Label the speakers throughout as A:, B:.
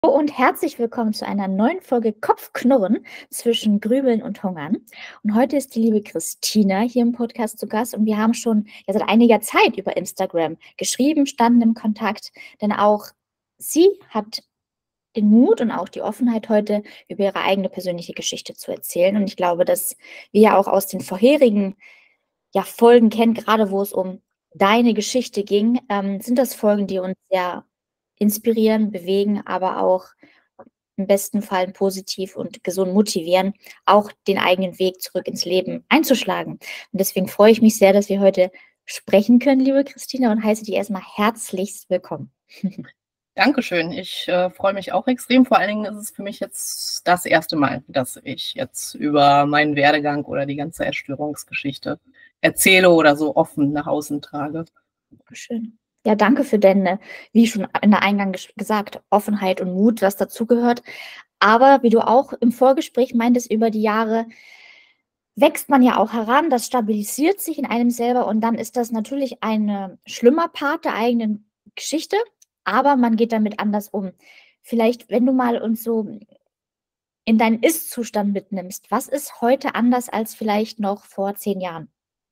A: Und herzlich willkommen zu einer neuen Folge Kopfknurren zwischen Grübeln und Hungern. Und heute ist die liebe Christina hier im Podcast zu Gast und wir haben schon seit einiger Zeit über Instagram geschrieben, standen im Kontakt, denn auch sie hat den Mut und auch die Offenheit, heute über ihre eigene persönliche Geschichte zu erzählen. Und ich glaube, dass wir ja auch aus den vorherigen Folgen kennen, gerade wo es um deine Geschichte ging, sind das Folgen, die uns sehr inspirieren, bewegen, aber auch im besten Fall positiv und gesund motivieren, auch den eigenen Weg zurück ins Leben einzuschlagen. Und deswegen freue ich mich sehr, dass wir heute sprechen können, liebe Christina, und heiße dich erstmal herzlichst willkommen.
B: Dankeschön. Ich freue mich auch extrem. Vor allen Dingen ist es für mich jetzt das erste Mal, dass ich jetzt über meinen Werdegang oder die ganze Essstörungsgeschichte erzähle oder so offen nach außen trage.
A: Schön. Ja, danke für deine, wie schon in der Eingang gesagt, Offenheit und Mut, was dazugehört. Aber wie du auch im Vorgespräch meintest, über die Jahre wächst man ja auch heran, das stabilisiert sich in einem selber und dann ist das natürlich ein schlimmer Part der eigenen Geschichte, aber man geht damit anders um. Vielleicht, wenn du mal uns so in deinen Ist-Zustand mitnimmst, was ist heute anders als vielleicht noch vor 10 Jahren?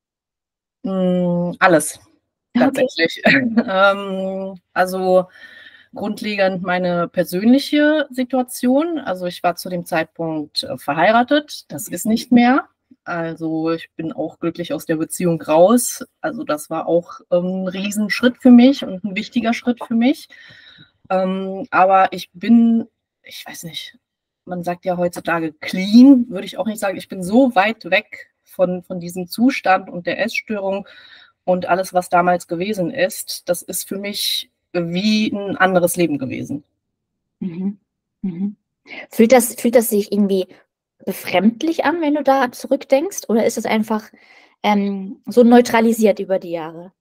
B: Alles,
A: Okay.
B: tatsächlich. Also grundlegend meine persönliche Situation. Also ich war zu dem Zeitpunkt verheiratet, das ist nicht mehr. Also ich bin auch glücklich aus der Beziehung raus. Also das war auch ein Riesenschritt für mich und ein wichtiger Schritt für mich. Aber ich weiß nicht, man sagt ja heutzutage clean, würde ich auch nicht sagen. Ich bin so weit weg von diesem Zustand und der Essstörung und alles, was damals gewesen ist. Das ist für mich wie ein anderes Leben gewesen.
A: Mhm. Mhm. Fühlt das sich irgendwie befremdlich an, wenn du da zurückdenkst? Oder ist es einfach so neutralisiert über die Jahre?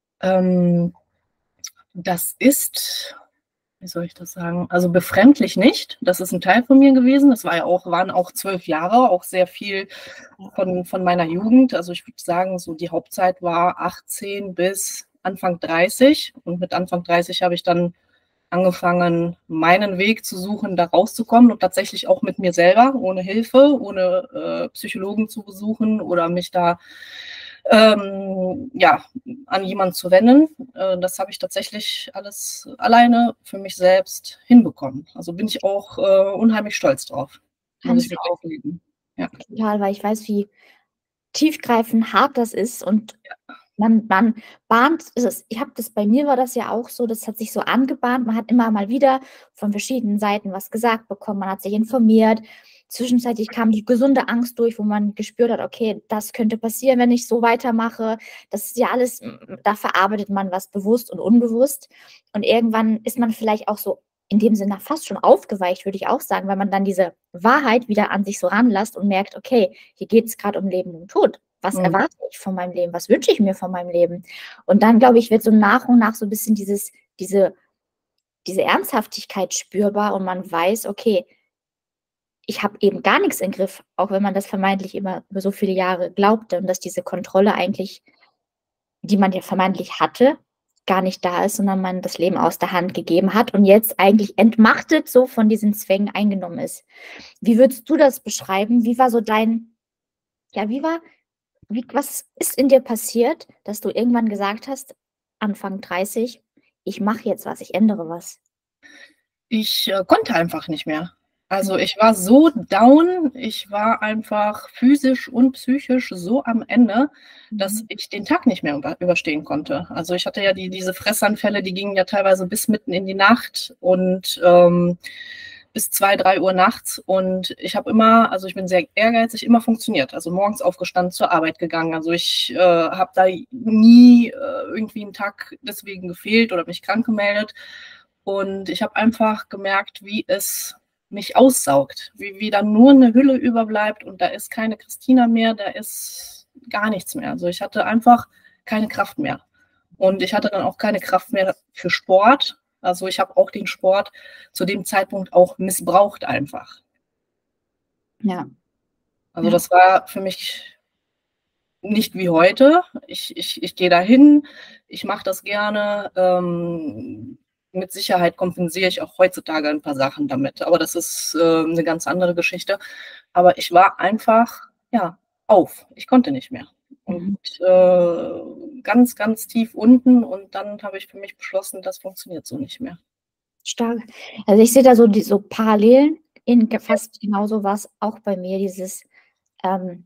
B: Das ist, wie soll ich das sagen? Also befremdlich nicht. Das ist ein Teil von mir gewesen. Das waren auch 12 Jahre, auch sehr viel von meiner Jugend. Also ich würde sagen, so die Hauptzeit war 18 bis Anfang 30. Und mit Anfang 30 habe ich dann angefangen, meinen Weg zu suchen, da rauszukommen und tatsächlich auch mit mir selber, ohne Hilfe, ohne Psychologen zu besuchen oder mich da an jemanden zu wenden. Das habe ich tatsächlich alles alleine für mich selbst hinbekommen. Also bin ich auch unheimlich stolz drauf. Muss ich wirklich sagen. Ja.
A: Total, weil ich weiß, wie tiefgreifend hart das ist und man bahnt es. Bei mir war das ja auch so, das hat sich so angebahnt. Man hat immer mal wieder von verschiedenen Seiten was gesagt bekommen, man hat sich informiert. Zwischenzeitlich kam die gesunde Angst durch, wo man gespürt hat, okay, das könnte passieren, wenn ich so weitermache. Das ist ja alles, da verarbeitet man was bewusst und unbewusst. Und irgendwann ist man vielleicht auch so in dem Sinne fast schon aufgeweicht, würde ich auch sagen, weil man dann diese Wahrheit wieder an sich so ranlässt und merkt, okay, hier geht es gerade um Leben und Tod. Was erwarte ich von meinem Leben? Was wünsche ich mir von meinem Leben? Und dann, glaube ich, wird so nach und nach so ein bisschen diese Ernsthaftigkeit spürbar und man weiß, okay, ich habe eben gar nichts im Griff, auch wenn man das vermeintlich immer über so viele Jahre glaubte und dass diese Kontrolle eigentlich, die man ja vermeintlich hatte, gar nicht da ist, sondern man das Leben aus der Hand gegeben hat und jetzt eigentlich entmachtet so von diesen Zwängen eingenommen ist. Wie würdest du das beschreiben? Wie war so was ist in dir passiert, dass du irgendwann gesagt hast, Anfang 30, ich mache jetzt was, ich ändere was?
B: Ich konnte einfach nicht mehr. Also ich war so down, ich war einfach physisch und psychisch so am Ende, dass ich den Tag nicht mehr überstehen konnte. Also ich hatte ja diese Fressanfälle, die gingen ja teilweise bis mitten in die Nacht und bis 2, 3 Uhr nachts. Und ich bin sehr ehrgeizig, immer funktioniert. Also morgens aufgestanden, zur Arbeit gegangen. Also ich habe da nie irgendwie einen Tag deswegen gefehlt oder mich krank gemeldet. Und ich habe einfach gemerkt, wie es mich aussaugt, wie dann nur eine Hülle überbleibt und da ist keine Christina mehr, da ist gar nichts mehr. Also ich hatte einfach keine Kraft mehr. Und ich hatte dann auch keine Kraft mehr für Sport. Also ich habe auch den Sport zu dem Zeitpunkt auch missbraucht einfach.
A: Ja.
B: Also das war für mich nicht wie heute. Ich gehe dahin, ich mache das gerne. mit Sicherheit kompensiere ich auch heutzutage ein paar Sachen damit, aber das ist, 'ne ganz andere Geschichte. Aber ich war einfach, ja, auf. Ich konnte nicht mehr und,
A: Mhm.
B: ganz, ganz tief unten und dann habe ich für mich beschlossen, das funktioniert so nicht mehr.
A: Stark. Also, ich sehe da so Parallelen in
B: Ja.
A: fast genauso war's auch bei mir, dieses, ähm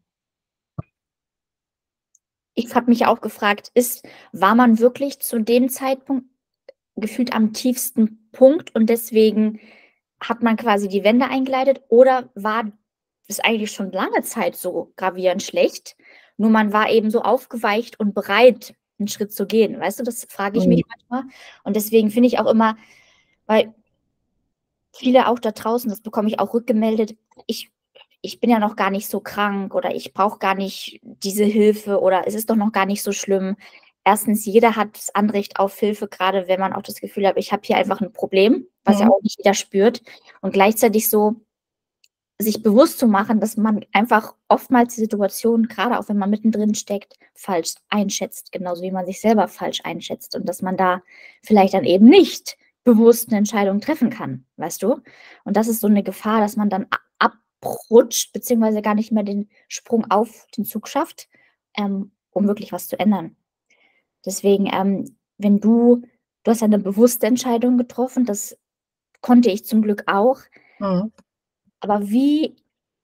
A: ich habe mich auch gefragt, war man wirklich zu dem Zeitpunkt gefühlt am tiefsten Punkt und deswegen hat man quasi die Wände eingeleitet oder war es eigentlich schon lange Zeit so gravierend schlecht, nur man war eben so aufgeweicht und bereit, 'n Schritt zu gehen, weißt du? Das frage ich
B: Mhm.
A: mich manchmal und deswegen finde ich auch immer, weil viele auch da draußen, das bekomme ich auch rückgemeldet: „Ich ich bin ja noch gar nicht so krank“ oder „Ich brauche gar nicht diese Hilfe“ oder „Es ist doch noch gar nicht so schlimm.“ Erstens, jeder hat das Anrecht auf Hilfe, grade wenn man auch das Gefühl hat: „Ich habe hier einfach 'n Problem“, was ja
B: Mhm.
A: auch nicht jeder spürt. Und gleichzeitig so sich bewusst zu machen, dass man einfach oftmals die Situation, grade auch wenn man mittendrin steckt, falsch einschätzt, genauso wie man sich selber falsch einschätzt und dass man da vielleicht dann eben nicht bewusst 'ne Entscheidung treffen kann, weißt du? Und das ist so 'ne Gefahr, dass man dann abrutscht, beziehungsweise gar nicht mehr den Sprung auf den Zug schafft, um wirklich was zu ändern. Deswegen, wenn du hast ja 'ne bewusste Entscheidung getroffen, das konnte ich zum Glück auch.
B: Mhm.
A: Aber wie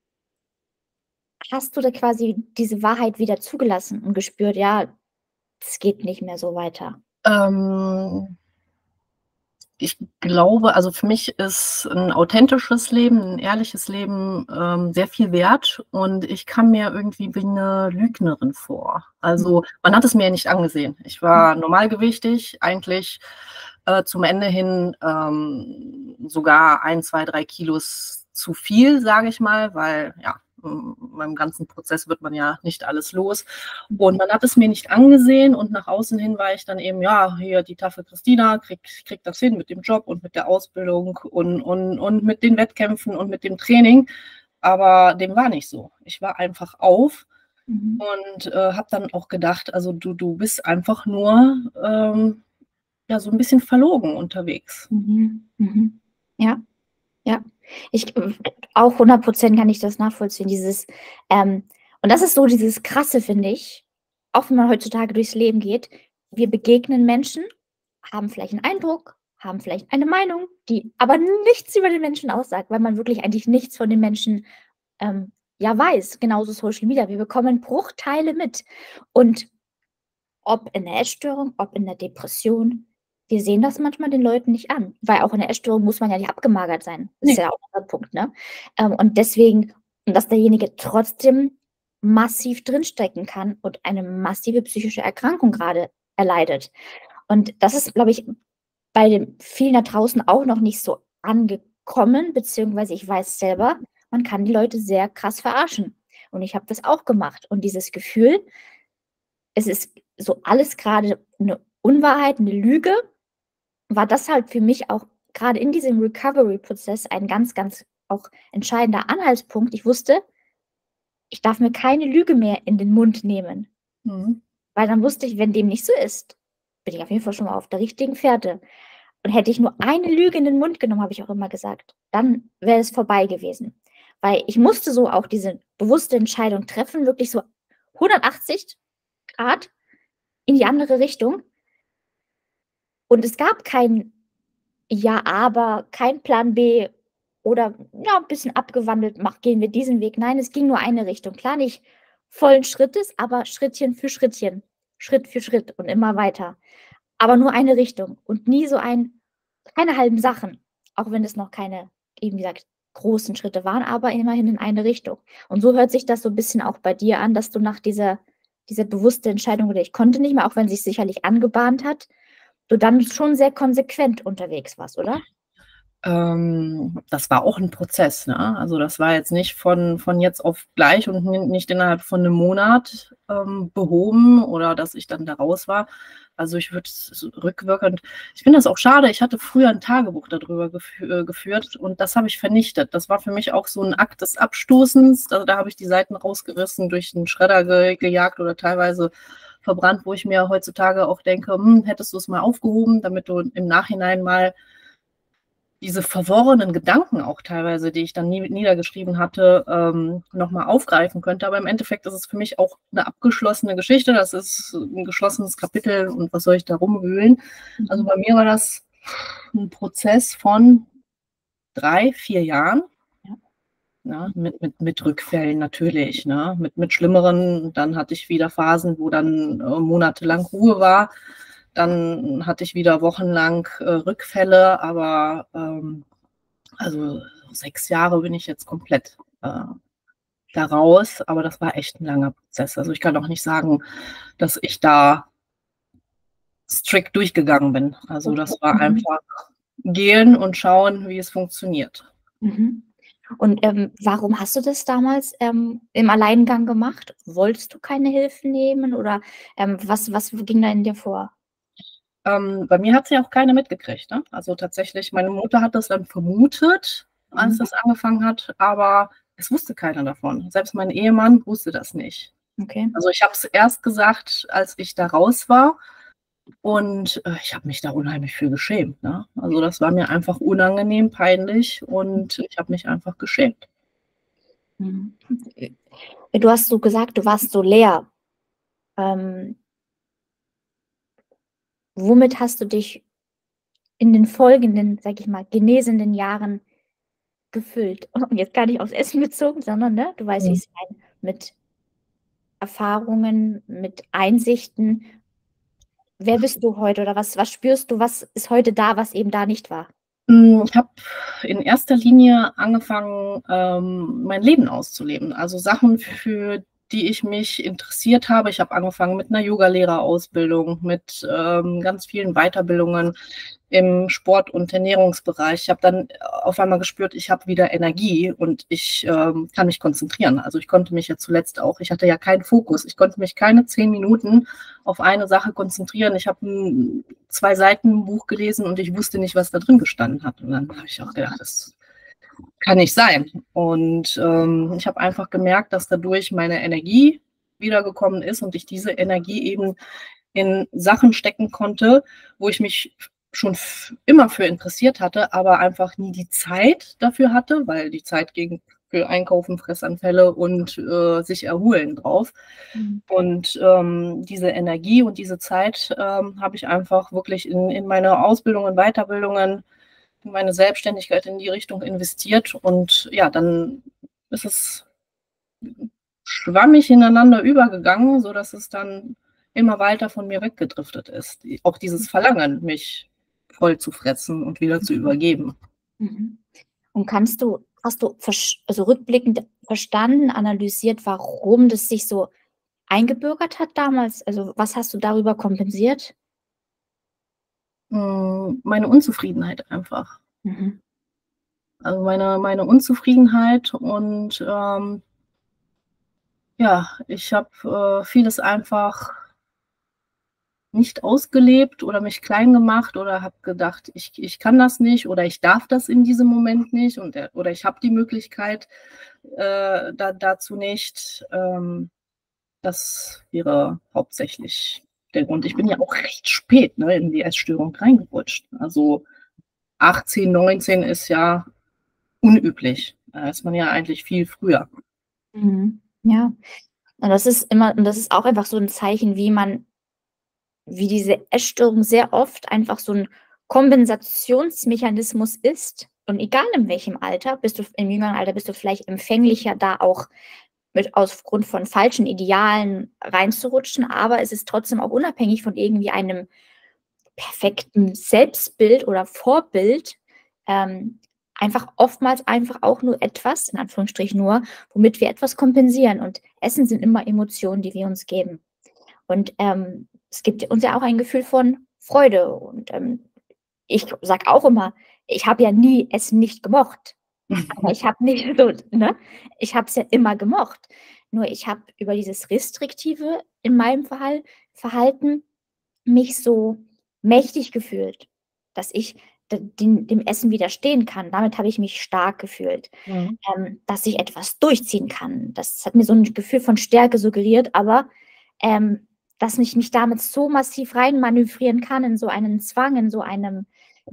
A: hast du da quasi diese Wahrheit wieder zugelassen und gespürt: „Ja, es geht nicht mehr so weiter?“
B: Ähm Ich glaube, also für mich ist 'n authentisches Leben, 'n ehrliches Leben, sehr viel wert und ich kam mir irgendwie wie 'ne Lügnerin vor.
A: Mhm.
B: Also, man hat es mir ja nicht angesehen. Ich
A: Mhm.
B: war normalgewichtig, eigentlich, zum Ende hin, sogar 1, 2, 3 Kilos zu viel, sage ich mal, weil, ja, beim ganzen Prozess wird man ja nicht alles los. Und
A: Mhm.
B: man hat es mir nicht angesehen und nach außen hin war ich dann eben, ja, hier die taffe Christina, kriegt das hin mit dem Job und mit der Ausbildung und mit den Wettkämpfen und mit dem Training. Aber dem war nicht so. Ich war einfach auf
A: Mhm.
B: und, habe dann auch gedacht, also, du bist einfach nur, ja, so 'n bisschen verlogen unterwegs.
A: Mhm. Mhm. Ja, ja. Ich auch 100% kann ich das nachvollziehen, dieses, und das ist so dieses Krasse, finde ich, auch wenn man heutzutage durchs Leben geht. Wir begegnen Menschen, haben vielleicht 'n Eindruck, haben vielleicht eine Meinung, die aber nichts über den Menschen aussagt, weil man wirklich eigentlich nichts von den Menschen, ja, weiß. Genauso Social Media. Wir bekommen Bruchteile mit. Und ob in der Essstörung, ob in der Depression, wir sehen das manchmal den Leuten nicht an, weil auch in der Essstörung muss man ja nicht abgemagert sein. Das ist
B: Ne.
A: ja auch der Punkt, ne? Und deswegen dass derjenige trotzdem massiv drinstecken kann und eine massive psychische Erkrankung grade erleidet. Und das ist, glaube ich, bei den vielen da draußen auch noch nicht so angekommen, beziehungsweise ich weiß selber, man kann die Leute sehr krass verarschen. Und ich habe das auch gemacht. Und dieses Gefühl, es ist so alles grade 'ne Unwahrheit, 'ne Lüge, war das halt für mich auch grade in diesem Recovery-Prozess ein ganz, ganz auch entscheidender Anhaltspunkt. Ich wusste, ich darf mir keine Lüge mehr in den Mund nehmen,
B: Mhm.
A: weil dann wusste ich, wenn dem nicht so ist, bin ich auf jeden Fall schon mal auf der richtigen Fährte. Und hätte ich nur eine Lüge in den Mund genommen, habe ich auch immer gesagt, dann wäre es vorbei gewesen. Weil ich musste so auch diese bewusste Entscheidung treffen, wirklich so 180 Grad in die andere Richtung. Und es gab kein „Ja, aber“, kein Plan B oder, ja, 'n bisschen abgewandelt, gehen wir diesen Weg. Nein, es ging nur eine Richtung. Klar, nicht vollen Schrittes, aber Schrittchen für Schrittchen, Schritt für Schritt und immer weiter. Aber nur eine Richtung und nie so keine halben Sachen, auch wenn es noch keine, eben wie gesagt, großen Schritte waren, aber immerhin in eine Richtung. Und so hört sich das so 'n bisschen auch bei dir an, dass du nach dieser bewusste Entscheidung oder „Ich konnte nicht mehr“, auch wenn sich's sicherlich angebahnt hat, du dann schon sehr konsequent unterwegs warst, oder?
B: Das war auch ein Prozess, ne? Also, das war jetzt nicht von jetzt auf gleich und nicht innerhalb von einem Monat, behoben oder dass ich dann da raus war. Also, ich würde es rückwirkend, ich finde das auch schade, ich hatte früher ein Tagebuch darüber geführt und das habe ich vernichtet. Das war für mich auch so ein Akt des Abstoßens. Also, da habe ich die Seiten rausgerissen, durch den Schredder gejagt oder teilweise verbrannt, wo ich mir heutzutage auch denke: hättest du es mal aufgehoben, damit du im Nachhinein mal diese verworrenen Gedanken auch teilweise, die ich dann niedergeschrieben hatte, noch mal aufgreifen könnte. Aber im Endeffekt ist es für mich auch eine abgeschlossene Geschichte. Das ist ein geschlossenes Kapitel und was soll ich da rumwühlen? Also, bei mir war das ein Prozess von 3, 4 Jahren,
A: Ja.
B: ne, mit Rückfällen natürlich, ne, mit schlimmeren. Dann hatte ich wieder Phasen, wo dann, monatelang Ruhe war. Dann hatte ich wieder wochenlang, Rückfälle, aber, also 6 Jahre bin ich jetzt komplett, da raus, aber das war echt ein langer Prozess. Also, ich kann auch nicht sagen, dass ich da strikt durchgegangen bin. Also,
A: Okay.
B: das war einfach gehen und schauen, wie es funktioniert.
A: Mhm. Und, warum hast du das damals, im Alleingang gemacht? Wolltest du keine Hilfe nehmen oder, was ging da in dir vor?
B: Bei mir hat's ja auch keiner mitgekriegt, ne? Also, tatsächlich, meine Mutter hat das dann vermutet, als
A: Mhm.
B: das angefangen hat, aber es wusste keiner davon. Selbst mein Ehemann wusste das nicht.
A: Okay.
B: Also, ich habe es erst gesagt, als ich da raus war und, ich habe mich da unheimlich für geschämt, ne? Also, das war mir einfach unangenehm, peinlich und ich habe mich einfach geschämt.
A: Mhm. Du hast so gesagt, du warst so leer. Ähm, womit hast du dich in den folgenden, sage ich mal, genesenen Jahren gefüllt? Und jetzt gar nicht aufs Essen bezogen, sondern, ne, du weißt, wie
B: Mhm.
A: ich's meine, mit Erfahrungen, mit Einsichten. Wer bist du heute oder was spürst du, was ist heute da, was eben da nicht war?
B: Ich habe in erster Linie angefangen, mein Leben auszuleben. Also Sachen, für die ich mich interessiert habe. Ich habe angefangen mit 'ner Yogalehrerausbildung, mit, ganz vielen Weiterbildungen im Sport und Ernährungsbereich. Ich habe dann auf einmal gespürt, ich habe wieder Energie und ich, kann mich konzentrieren. Also, ich konnte mich ja zuletzt auch, ich hatte ja keinen Fokus. Ich konnte mich keine 10 Minuten auf eine Sache konzentrieren. Ich habe 'n 2 Seiten Buch gelesen und ich wusste nicht, was da drin gestanden hat. Und dann habe ich auch gedacht: „Das kann nicht sein." Und, ich habe einfach gemerkt, dass dadurch meine Energie wiedergekommen ist und ich diese Energie eben in Sachen stecken konnte, wo ich mich schon immer für interessiert hatte, aber einfach nie die Zeit dafür hatte, weil die Zeit ging für Einkaufen, Fressanfälle und sich erholen drauf.
A: Mhm.
B: Und diese Energie und diese Zeit habe ich einfach wirklich in meine Ausbildungen, Weiterbildungen, in meine Selbstständigkeit in die Richtung investiert. Und ja, dann ist es schwammig ineinander übergegangen, sodass es dann immer weiter von mir weggedriftet ist. Auch dieses Verlangen, mich voll zu fressen und wieder zu übergeben.
A: Mhm. Und hast du also rückblickend verstanden, analysiert, warum das sich so eingebürgert hat damals? Also, was hast du darüber kompensiert?
B: Meine Unzufriedenheit einfach.
A: Mhm.
B: Also meine Unzufriedenheit und ja, ich habe vieles einfach nicht ausgelebt oder mich klein gemacht oder habe gedacht, ich kann das nicht oder ich darf das in diesem Moment nicht und oder ich habe die Möglichkeit dazu nicht. Das wäre hauptsächlich der Grund. Ich bin ja auch recht spät, ne, in die Essstörung reingerutscht. Also 18, 19 ist ja unüblich. Da ist man ja eigentlich viel früher.
A: Mhm. Ja. Und das ist auch einfach so 'n Zeichen, wie diese Essstörung sehr oft einfach so 'n Kompensationsmechanismus ist. Und egal in welchem Alter, im jüngeren Alter bist du vielleicht empfänglicher, da auch mit aufgrund von falschen Idealen reinzurutschen, aber es ist trotzdem auch unabhängig von irgendwie einem perfekten Selbstbild oder Vorbild, ähm, einfach oftmals einfach auch nur etwas, in Anführungsstrichen nur, womit wir etwas kompensieren. Und Essen sind immer Emotionen, die wir uns geben. Und, es gibt uns ja auch ein Gefühl von Freude und, ich sage auch immer, ich habe ja nie Essen nicht gemocht. Aber ich habe nicht so, ne? Ich habe es ja immer gemocht. Nur ich habe über dieses Restriktive in meinem Verhalten mich so mächtig gefühlt, dass ich dem Essen widerstehen kann. Damit habe ich mich stark gefühlt,
B: Mhm.
A: dass ich etwas durchziehen kann. Das hat mir so ein Gefühl von Stärke suggeriert, aber dass ich mich damit so massiv reinmanövrieren kann in so einen Zwang, in so eine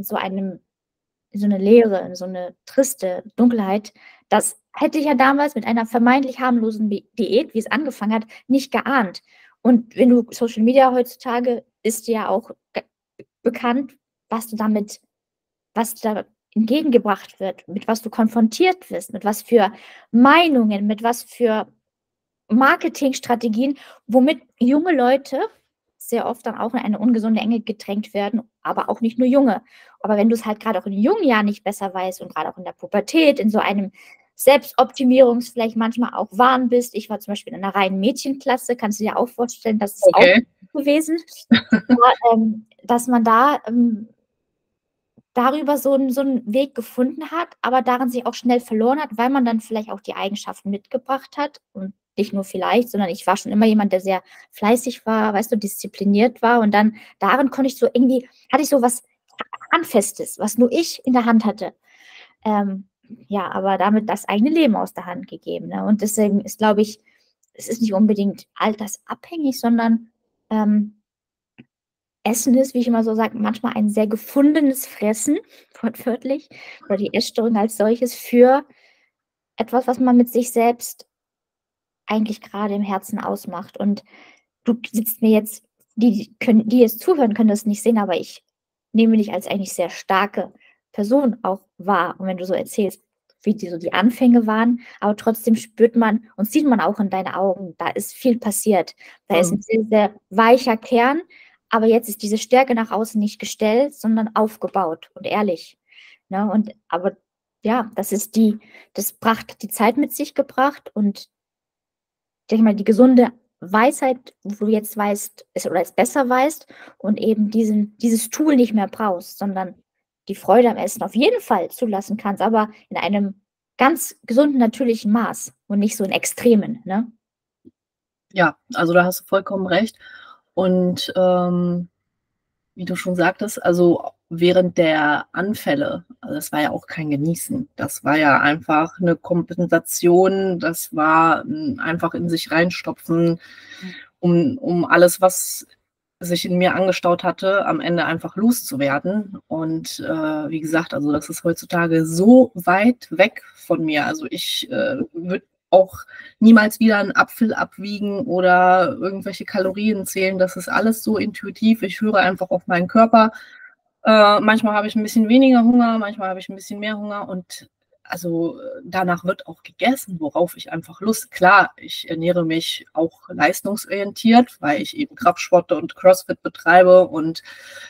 A: Leere, in so eine triste Dunkelheit, das hätte ich ja damals mit einer vermeintlich harmlosen Diät, wie es angefangen hat, nicht geahnt. Und wenn du Social Media heutzutage ist dir ja auch bekannt, was da entgegengebracht wird, mit was du konfrontiert wirst, mit was für Meinungen, mit was für Marketingstrategien, womit junge Leute sehr oft dann auch in eine ungesunde Enge gedrängt werden, aber auch nicht nur junge. Aber wenn du es halt gerade auch in jungen Jahren nicht besser weißt und gerade auch in der Pubertät, in so einem Selbstoptimierungs vielleicht manchmal auch Wahn bist. Ich war zum Beispiel in einer reinen Mädchenklasse, kannst du dir auch vorstellen, das ist auch gewesen, dass man da darüber so einen Weg gefunden hat, aber darin sich auch schnell verloren hat, weil man dann vielleicht auch die Eigenschaften mitgebracht hat und nicht nur vielleicht, sondern ich war schon immer jemand, der sehr fleißig war, weißt du, diszipliniert war und dann darin konnte ich so irgendwie, hatte ich so was Handfestes, was nur ich in der Hand hatte. Ja, aber damit das eigene Leben aus der Hand gegeben. Ne? Und deswegen ist, glaube ich, es ist nicht unbedingt altersabhängig, sondern Essen ist, wie ich immer so sage, manchmal ein sehr gefundenes Fressen, wortwörtlich, oder die Essstörung als solches für etwas, was man mit sich selbst eigentlich gerade im Herzen ausmacht. Und du sitzt mir jetzt, die jetzt zuhören, können das nicht sehen, aber ich nehme dich als eigentlich sehr starke Person auch wahr. Und wenn du so erzählst, wie die Anfänge waren, aber trotzdem spürt man und sieht man auch in deinen Augen, da ist viel passiert. Da ist ein sehr, sehr weicher Kern, aber jetzt ist diese Stärke nach außen nicht gestellt, sondern aufgebaut und ehrlich. Ne? Aber ja, das brachte die Zeit mit sich gebracht und ich denke mal, die gesunde Weisheit, wo du jetzt weißt, oder es besser weißt und eben dieses Tool nicht mehr brauchst, sondern die Freude am Essen auf jeden Fall zulassen kannst, aber in einem ganz gesunden, natürlichen Maß und nicht so in Extremen, ne?
B: Ja, also da hast du vollkommen recht. Und wie du schon sagtest, also während der Anfälle, also das war ja auch kein Genießen. Das war ja einfach eine Kompensation. Das war einfach in sich reinstopfen, um alles, was sich in mir angestaut hatte, am Ende einfach loszuwerden. Und wie gesagt, also das ist heutzutage so weit weg von mir. Also ich würde auch niemals wieder einen Apfel abwiegen oder irgendwelche Kalorien zählen. Das ist alles so intuitiv. Ich höre einfach auf meinen Körper. Manchmal habe ich ein bisschen weniger Hunger, manchmal habe ich ein bisschen mehr Hunger und also danach wird auch gegessen, worauf ich einfach Lust. Klar, ich ernähre mich auch leistungsorientiert, weil ich eben Kraftsport und CrossFit betreibe und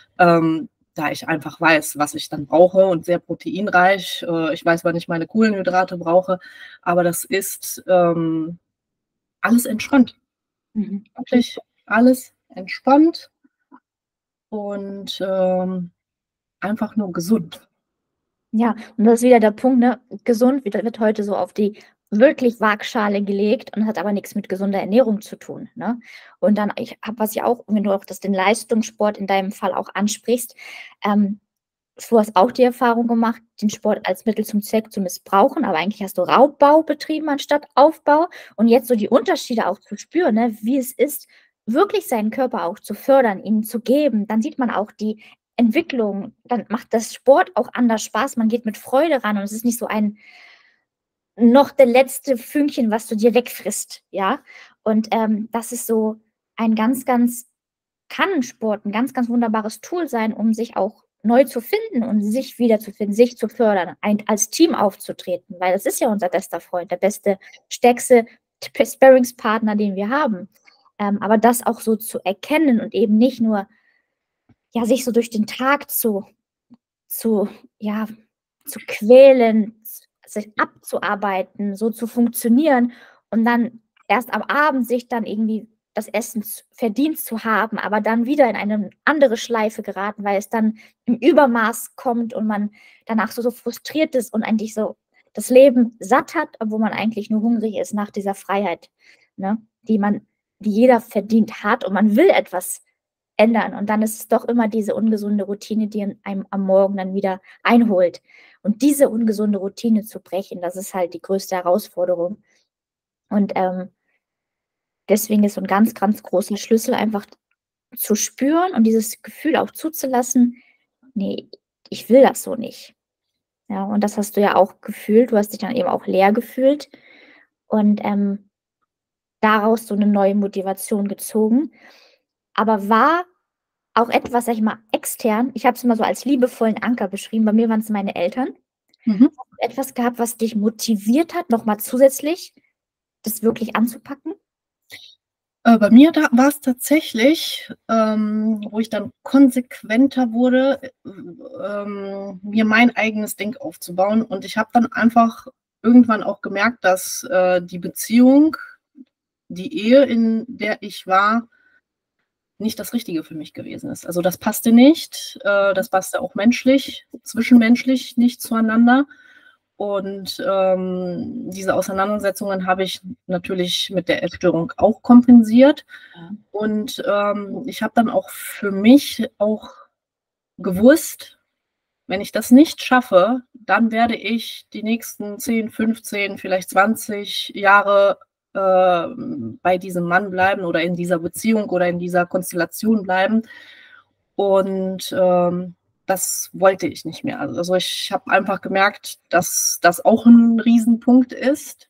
B: da ich einfach weiß, was ich dann brauche und sehr proteinreich. Ich weiß, wann ich meine Kohlenhydrate brauche, aber das ist alles entspannt. Wirklich alles entspannt und einfach nur gesund.
A: Ja, und das ist wieder der Punkt, ne? Gesund wird heute so auf die wirklich Waagschale gelegt und hat aber nichts mit gesunder Ernährung zu tun, ne? Und dann, was ich auch, wenn du auch den Leistungssport in deinem Fall auch ansprichst, du hast auch die Erfahrung gemacht, den Sport als Mittel zum Zweck zu missbrauchen, aber eigentlich hast du Raubbau betrieben anstatt Aufbau und jetzt so die Unterschiede auch zu spüren, ne? Wie es ist, wirklich seinen Körper auch zu fördern, ihn zu geben, dann sieht man auch die Entwicklung, dann macht das Sport auch anders Spaß, man geht mit Freude ran und es ist nicht so ein noch der letzte Fünkchen, was du dir wegfrisst, ja. Und das ist so ein kann Sport ein ganz, ganz wunderbares Tool sein, um sich auch neu zu finden und sich wiederzufinden, sich zu fördern, als Team aufzutreten, weil das ist ja unser bester Freund, der beste, stärkste Sparringspartner, den wir haben. Aber das auch so zu erkennen und eben nicht nur ja, sich so durch den Tag ja, zu quälen, sich abzuarbeiten, so zu funktionieren und dann erst am Abend sich dann irgendwie das Essen verdient zu haben, aber dann wieder in eine andere Schleife geraten, weil es dann im Übermaß kommt und man danach so frustriert ist und eigentlich so das Leben satt hat, obwohl man eigentlich nur hungrig ist nach dieser Freiheit, ne, die jeder verdient hat, und man will etwas ändern. Und dann ist es doch immer diese ungesunde Routine, die einem am Morgen dann wieder einholt. Und diese ungesunde Routine zu brechen, das ist halt die größte Herausforderung. Und deswegen ist so ein ganz, ganz großer Schlüssel einfach zu spüren und dieses Gefühl auch zuzulassen, nee, ich will das so nicht. Ja, und das hast du ja auch gefühlt. Du hast dich dann eben auch leer gefühlt und daraus so eine neue Motivation gezogen. Aber war auch etwas, sag ich mal, extern, ich habe es immer so als liebevollen Anker beschrieben, bei mir waren es meine Eltern. Hast du etwas gehabt, was dich motiviert hat, nochmal zusätzlich das wirklich anzupacken?
B: Bei mir war es tatsächlich, wo ich dann konsequenter wurde, mir mein eigenes Ding aufzubauen. Und ich habe dann einfach irgendwann auch gemerkt, dass die Beziehung, die Ehe, in der ich war, nicht das Richtige für mich gewesen ist. Also das passte nicht, das passte auch menschlich, zwischenmenschlich nicht zueinander. Und diese Auseinandersetzungen habe ich natürlich mit der Essstörung auch kompensiert.
A: Ja.
B: Und ich habe dann auch für mich auch gewusst, wenn ich das nicht schaffe, dann werde ich die nächsten 10, 15, vielleicht 20 Jahre bei diesem Mann bleiben oder in dieser Beziehung oder in dieser Konstellation bleiben. Und das wollte ich nicht mehr. Also ich habe einfach gemerkt, dass das auch ein Riesenpunkt ist.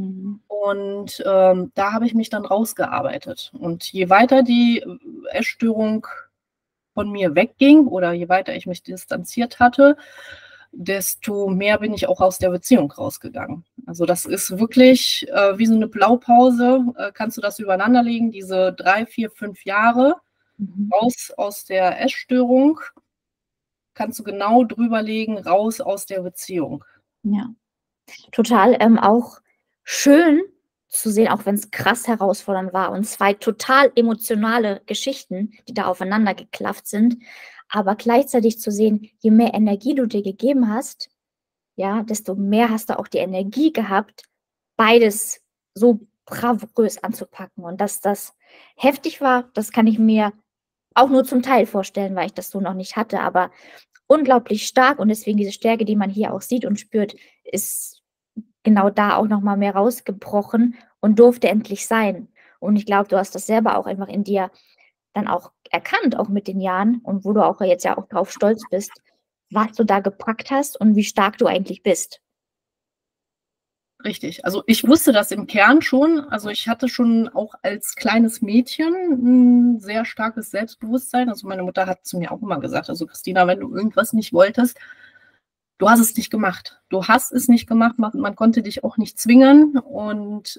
B: Und da habe ich mich dann rausgearbeitet. Und je weiter die Essstörung von mir wegging oder je weiter ich mich distanziert hatte, desto mehr bin ich auch aus der Beziehung rausgegangen. Also das ist wirklich wie so eine Blaupause. Kannst du das übereinander legen, diese 3, 4, 5 Jahre raus aus der Essstörung, kannst du genau drüber legen, raus aus der Beziehung.
A: Ja, total auch schön zu sehen, auch wenn es krass herausfordernd war und 2 total emotionale Geschichten, die da aufeinander geklafft sind, aber gleichzeitig zu sehen, je mehr Energie du dir gegeben hast, ja, desto mehr hast du auch die Energie gehabt, beides so bravourös anzupacken. Und dass das heftig war, das kann ich mir auch nur zum Teil vorstellen, weil ich das so noch nicht hatte, aber unglaublich stark, und deswegen diese Stärke, die man hier auch sieht und spürt, ist genau da auch noch mal mehr rausgebrochen und durfte endlich sein. Und ich glaube, du hast das selber auch einfach in dir dann auch erkannt, auch mit den Jahren, und wo du auch jetzt ja auch drauf stolz bist, was du da gepackt hast und wie stark du eigentlich bist.
B: Richtig. Also ich wusste das im Kern schon. Also ich hatte schon auch als kleines Mädchen ein sehr starkes Selbstbewusstsein. Also meine Mutter hat zu mir auch immer gesagt, also Christina, wenn du irgendwas nicht wolltest, du hast es nicht gemacht. Du hast es nicht gemacht, man konnte dich auch nicht zwingen. Und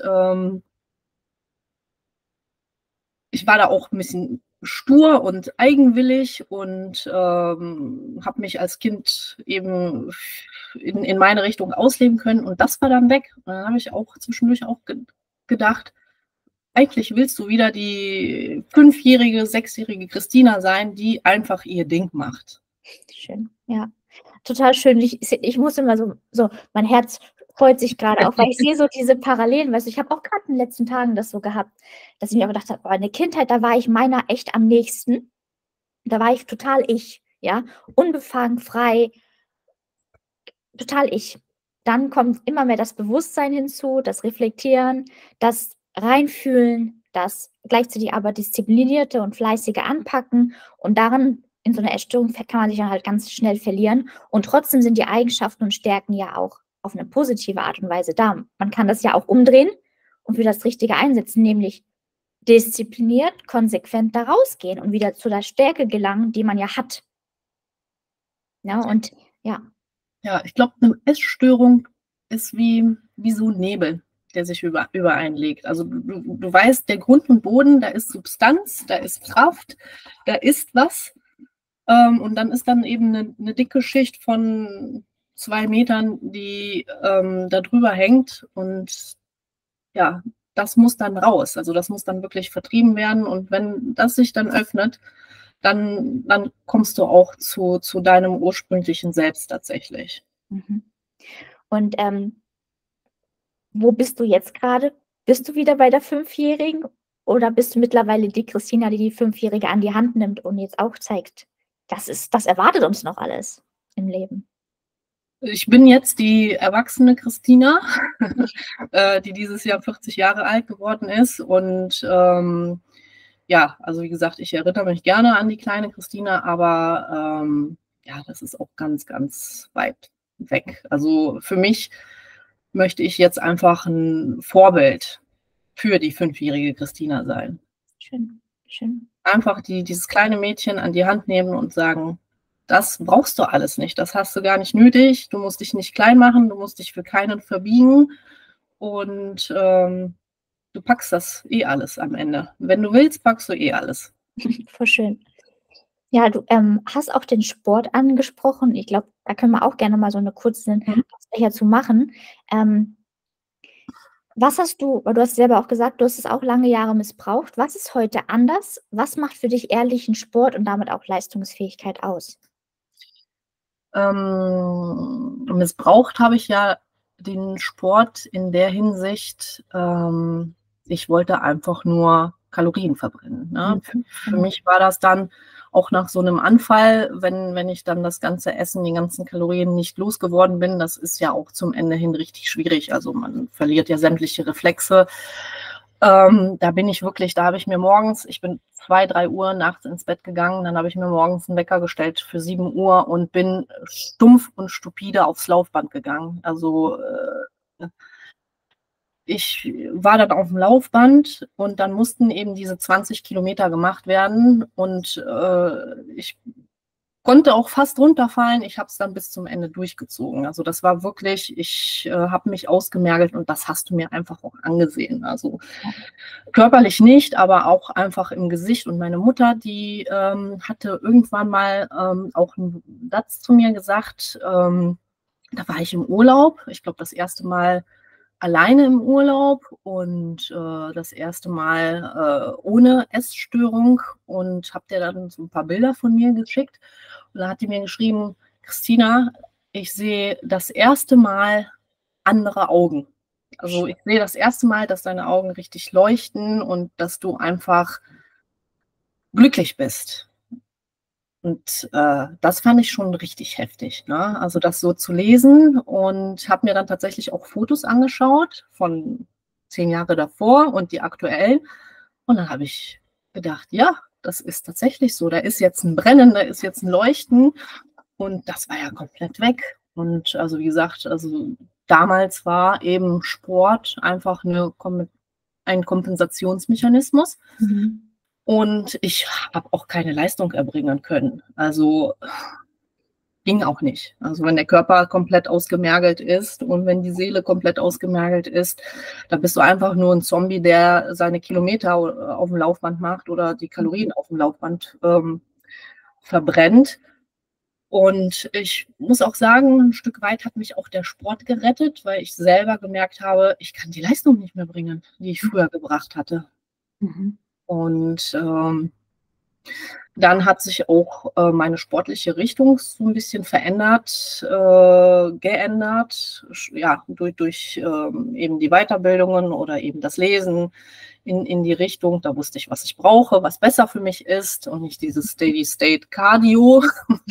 B: ich war da auch ein bisschen stur und eigenwillig und habe mich als Kind eben in meine Richtung ausleben können. Und das war dann weg. Und dann habe ich auch zwischendurch auch gedacht, eigentlich willst du wieder die 5-jährige, 6-jährige Christina sein, die einfach ihr Ding macht.
A: Schön, ja. Total schön. Ich muss immer so, mein Herz freut sich gerade auch, weil ich sehe so diese Parallelen. Weißt du, ich habe auch gerade in den letzten Tagen das so gehabt, dass ich mir gedacht habe, in der Kindheit, da war ich meiner echt am nächsten. Da war ich total ich, ja, unbefangen, frei, total ich. Dann kommt immer mehr das Bewusstsein hinzu, das Reflektieren, das Reinfühlen, das gleichzeitig aber disziplinierte und fleißige Anpacken, und daran in so einer Essstörung kann man sich dann halt ganz schnell verlieren, und trotzdem sind die Eigenschaften und Stärken ja auch auf eine positive Art und Weise da. Man kann das ja auch umdrehen und für das Richtige einsetzen, nämlich diszipliniert, konsequent da rausgehen und wieder zu der Stärke gelangen, die man ja hat. Ja, und ja.
B: Ja, ich glaube, eine Essstörung ist wie so ein Nebel, der sich über einen legt. Also du weißt, der Grund und Boden, da ist Substanz, da ist Kraft, da ist was. Und dann ist dann eben eine dicke Schicht von 2 Metern, die da drüber hängt. Und ja, das muss dann raus. Also das muss dann wirklich vertrieben werden. Und wenn das sich dann öffnet, dann kommst du auch zu deinem ursprünglichen Selbst tatsächlich.
A: Mhm. Und wo bist du jetzt gerade? Bist du wieder bei der Fünfjährigen oder bist du mittlerweile die Christina, die die Fünfjährige an die Hand nimmt und jetzt auch zeigt, das erwartet uns noch alles im Leben?
B: Ich bin jetzt die erwachsene Christina, die dieses Jahr 40 Jahre alt geworden ist. Und ja, also wie gesagt, ich erinnere mich gerne an die kleine Christina, aber ja, das ist auch ganz, ganz weit weg. Also für mich möchte ich jetzt einfach ein Vorbild für die 5-jährige Christina sein.
A: Schön, schön.
B: Einfach dieses kleine Mädchen an die Hand nehmen und sagen, das brauchst du alles nicht, das hast du gar nicht nötig, du musst dich nicht klein machen, du musst dich für keinen verbiegen und du packst das eh alles am Ende. Wenn du willst, packst du eh alles.
A: Voll schön. Ja, du hast auch den Sport angesprochen. Ich glaube, da können wir auch gerne mal so eine kurze Abstecher zu machen. Was hast du, weil du hast selber auch gesagt, du hast es auch lange Jahre missbraucht. Was ist heute anders? Was macht für dich ehrlichen Sport und damit auch Leistungsfähigkeit aus?
B: Missbraucht habe ich ja den Sport in der Hinsicht, ich wollte einfach nur Kalorien verbrennen. Ne? Für mich war das dann auch nach so einem Anfall, wenn ich dann das ganze Essen, die ganzen Kalorien nicht losgeworden bin, das ist ja auch zum Ende hin richtig schwierig. Also man verliert ja sämtliche Reflexe. Da bin ich wirklich, da habe ich mir morgens, ich bin 2, 3 Uhr nachts ins Bett gegangen, dann habe ich mir morgens einen Wecker gestellt für 7 Uhr und bin stumpf und stupide aufs Laufband gegangen. Also ich war dann auf dem Laufband und dann mussten eben diese 20 Kilometer gemacht werden und ich konnte auch fast runterfallen. Ich habe es dann bis zum Ende durchgezogen. Also das war wirklich, ich habe mich ausgemergelt und das hast du mir einfach auch angesehen. Also körperlich nicht, aber auch einfach im Gesicht. Und meine Mutter, die hatte irgendwann mal auch einen Satz zu mir gesagt, da war ich im Urlaub, ich glaube das erste Mal alleine im Urlaub und das erste Mal ohne Essstörung und habe dir dann so ein paar Bilder von mir geschickt. Und da hat die mir geschrieben, Christina, ich sehe das erste Mal andere Augen. Also ich sehe das erste Mal, dass deine Augen richtig leuchten und dass du einfach glücklich bist. Und das fand ich schon richtig heftig, ne? Also das so zu lesen und habe mir dann tatsächlich auch Fotos angeschaut von 10 Jahre davor und die aktuellen. Und dann habe ich gedacht, ja, das ist tatsächlich so. Da ist jetzt ein Brennen, da ist jetzt ein Leuchten und das war ja komplett weg. Und also wie gesagt, also damals war eben Sport einfach ein Kompensationsmechanismus. Und ich habe auch keine Leistung erbringen können. Also ging auch nicht. Also wenn der Körper komplett ausgemergelt ist und wenn die Seele komplett ausgemergelt ist, dann bist du einfach nur ein Zombie, der seine Kilometer auf dem Laufband macht oder die Kalorien auf dem Laufband verbrennt. Und ich muss auch sagen, ein Stück weit hat mich auch der Sport gerettet, weil ich selber gemerkt habe, ich kann die Leistung nicht mehr bringen, die ich früher gebracht hatte. Und dann hat sich auch meine sportliche Richtung so ein bisschen verändert, geändert, ja, durch eben die Weiterbildungen oder eben das Lesen in die Richtung. Da wusste ich, was ich brauche, was besser für mich ist und nicht dieses Steady-State-Cardio.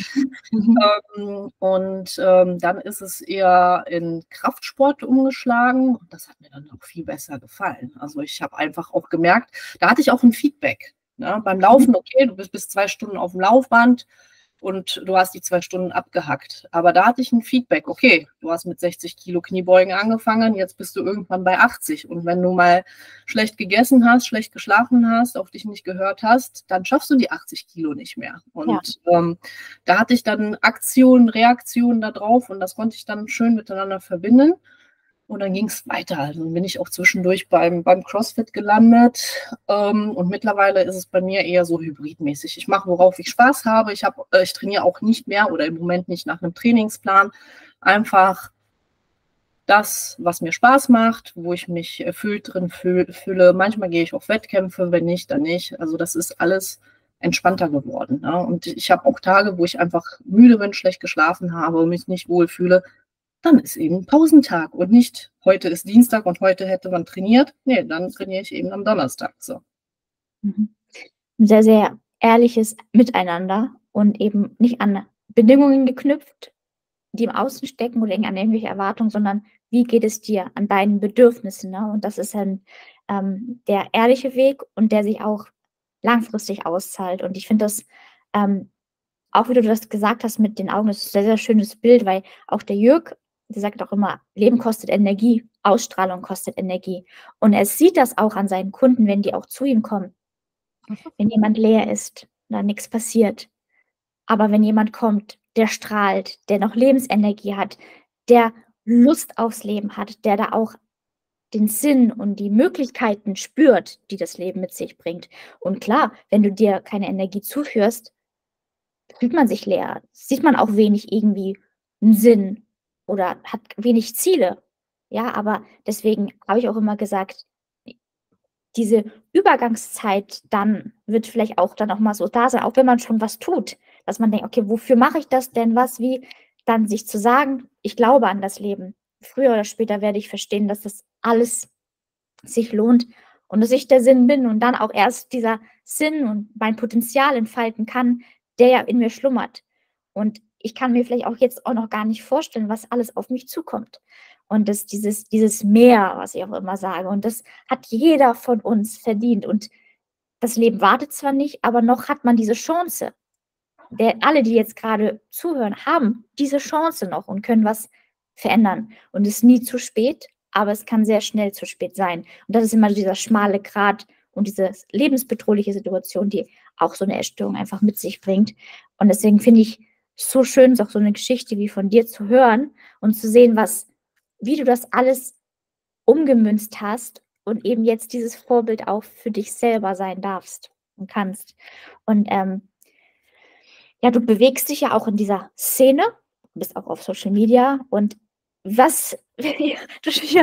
B: Und dann ist es eher in Kraftsport umgeschlagen und das hat mir dann auch viel besser gefallen. Also ich habe einfach auch gemerkt, da hatte ich auch ein Feedback. Ne? Beim Laufen, okay, du bist bis 2 Stunden auf dem Laufband und du hast die 2 Stunden abgehackt. Aber da hatte ich ein Feedback, okay, du hast mit 60 Kilo Kniebeugen angefangen, jetzt bist du irgendwann bei 80. Und wenn du mal schlecht gegessen hast, schlecht geschlafen hast, auf dich nicht gehört hast, dann schaffst du die 80 Kilo nicht mehr. Und da hatte ich dann Aktion, Reaktion da drauf und das konnte ich dann schön miteinander verbinden. Und dann ging es weiter. Also bin ich auch zwischendurch beim CrossFit gelandet. Und mittlerweile ist es bei mir eher so hybridmäßig. Ich mache, worauf ich Spaß habe. Ich trainiere auch nicht mehr oder im Moment nicht nach einem Trainingsplan. Einfach, das, was mir Spaß macht, wo ich mich erfüllt drin fühle. Manchmal gehe ich auf Wettkämpfe, wenn nicht, dann nicht. Also das ist alles entspannter geworden. Ne? Und ich habe auch Tage, wo ich einfach müde bin, schlecht geschlafen habe und mich nicht wohlfühle. Dann ist eben Pausentag und nicht, heute ist Dienstag und heute hätte man trainiert. Nee, dann trainiere ich eben am Donnerstag. So.
A: Mhm. Ein sehr, sehr ehrliches Miteinander und eben nicht an Bedingungen geknüpft, die im Außen stecken oder an irgendwelche Erwartungen, sondern wie geht es dir an deinen Bedürfnissen? Ne? Und das ist dann der ehrliche Weg und der sich auch langfristig auszahlt. Und ich finde das, auch wie du das gesagt hast mit den Augen, das ist ein sehr, sehr schönes Bild, weil auch der Jörg, der sagt auch immer, Leben kostet Energie, Ausstrahlung kostet Energie. Und er sieht das auch an seinen Kunden, wenn die auch zu ihm kommen. Wenn jemand leer ist, da nichts passiert. Aber wenn jemand kommt, der strahlt, der noch Lebensenergie hat, der Lust aufs Leben hat, der da auch den Sinn und die Möglichkeiten spürt, die das Leben mit sich bringt. Und klar, wenn du dir keine Energie zuführst, fühlt man sich leer. Sieht man auch wenig irgendwie einen Sinn oder hat wenig Ziele. Ja, aber deswegen habe ich auch immer gesagt, diese Übergangszeit dann wird vielleicht auch dann noch mal so da sein, auch wenn man schon was tut, dass man denkt, okay, wofür mache ich das denn, was, wie, dann sich zu sagen, ich glaube an das Leben. Früher oder später werde ich verstehen, dass das alles sich lohnt und dass ich der Sinn bin und dann auch erst dieser Sinn und mein Potenzial entfalten kann, der ja in mir schlummert. Und ich kann mir vielleicht auch jetzt auch noch gar nicht vorstellen, was alles auf mich zukommt. Und das, dieses Mehr, was ich auch immer sage, und das hat jeder von uns verdient. Und das Leben wartet zwar nicht, aber noch hat man diese Chance. Alle, die jetzt gerade zuhören, haben diese Chance noch und können was verändern. Und es ist nie zu spät, aber es kann sehr schnell zu spät sein. Und das ist immer dieser schmale Grat und diese lebensbedrohliche Situation, die auch so eine Essstörung einfach mit sich bringt. Und deswegen finde ich so schön, auch so eine Geschichte wie von dir zu hören und zu sehen, wie du das alles umgemünzt hast und eben jetzt dieses Vorbild auch für dich selber sein darfst und kannst. Und ja, du bewegst dich ja auch in dieser Szene, bist auch auf Social Media und was, ja,